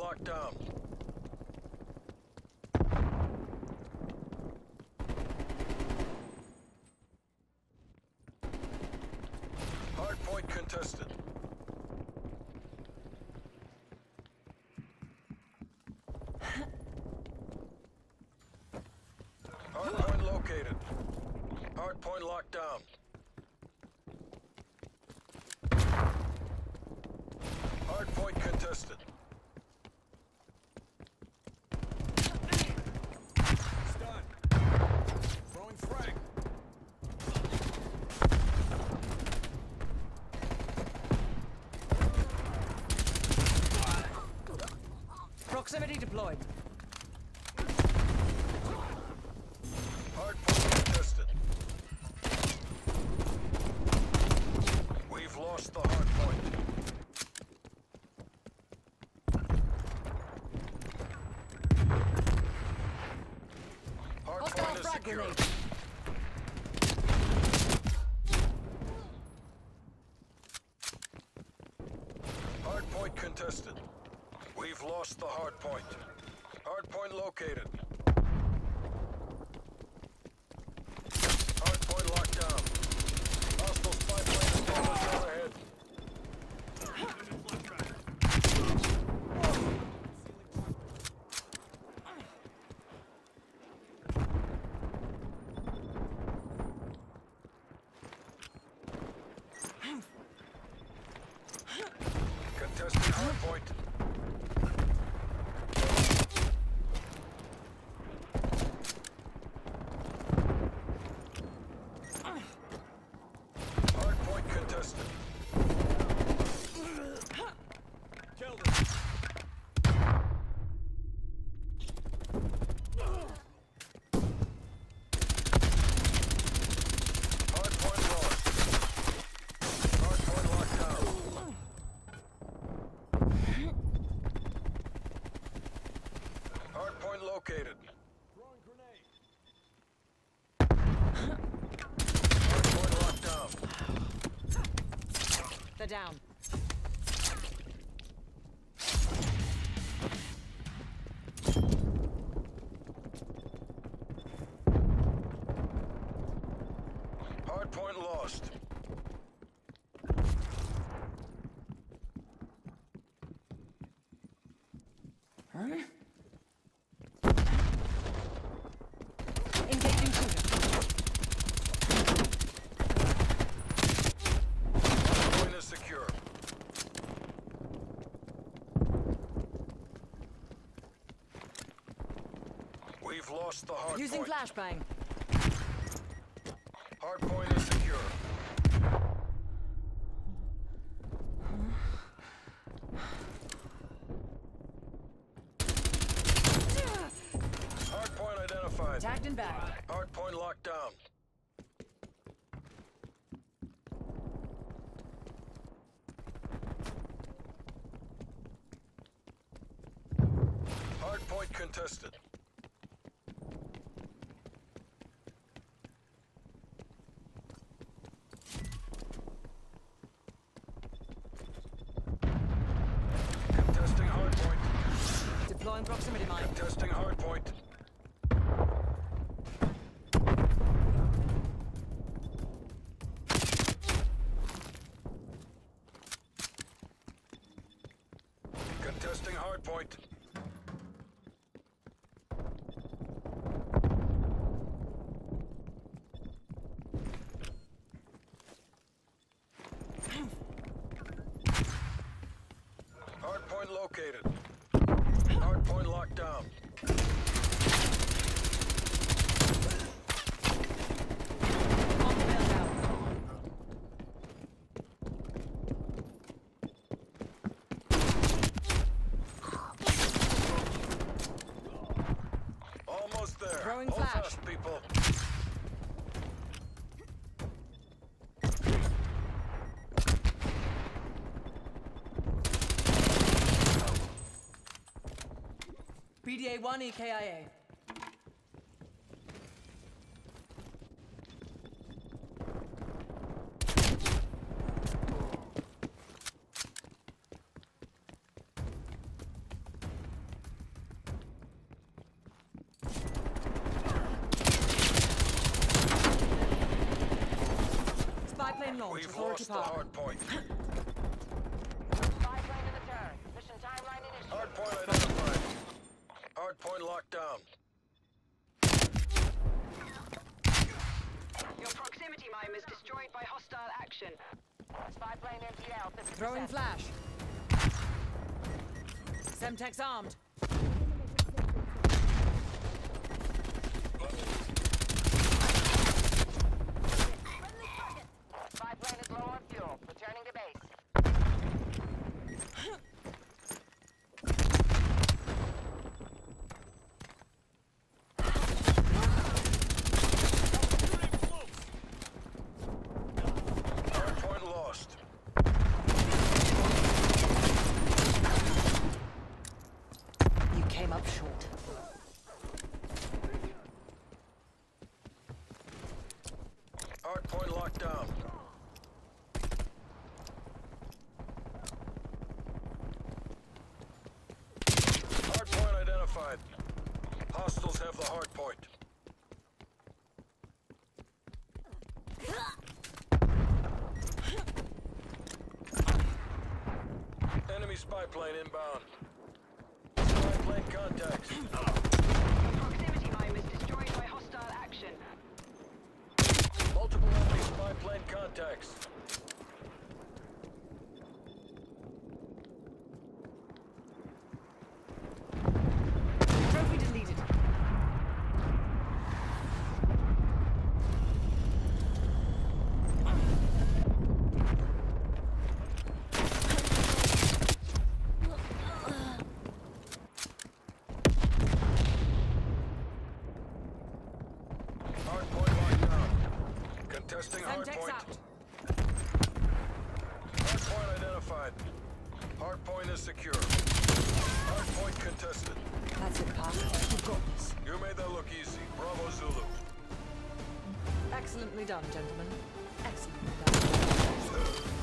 locked down. Hardpoint contested. Hardpoint located. Hardpoint locked down. Hardpoint contested. Stun. Throwing frag. Proximity deployed. Hardpoint contested. We've lost the hardpoint. Hostile Hardpoint is frag secure. grenade. Hardpoint contested. We've lost the hardpoint. Hardpoint located. Hardpoint locked down. Hostile spy plane established overhead. Contesting hardpoint. Hardpoint contested. Killed him. Hardpoint lost. Hardpoint locked down. Hardpoint located. Throwing grenade. Hardpoint locked down. They're down. Hardpoint lost. Engaging shooter. Hardpoint is secure. We've lost the hardpoint. Using flashbang. Hardpoint is secure. Hardpoint identified. Tagged and bagged. Hardpoint locked down. Hardpoint contested. Contesting hardpoint. Deploying proximity mine. Contesting hardpoint. Contesting hardpoint. Hardpoint located. Hardpoint locked down. On the bell down. Almost there. Throwing Hold flash. fast, people. PDA 1 EKIA. on launch. We've Authority lost the Park. hard point. Spy plane in the turn. Mission timeline initiated. Hard point identified. Hard point locked down. Your proximity mine is destroyed by hostile action. Spy plane MTL 50%. Throwing flash. Semtex armed. Spy plane is low on fuel. Returning to base. Hard point lost. You came up short. Hard point locked down. Hard point identified. Hostiles have the hard point. Enemy spy plane inbound. Spy plane contacts. Proximity mine is destroyed by hostile action. Multiple enemy spy plane contacts. Trophy deleted. Hard point locked down. Contesting hard Semtex point. out. Hard point identified. Hard point is secure. Hard point contested. That's it, Park. You've got this. You made that look easy. Bravo Zulu. Excellently done, gentlemen. Excellently done.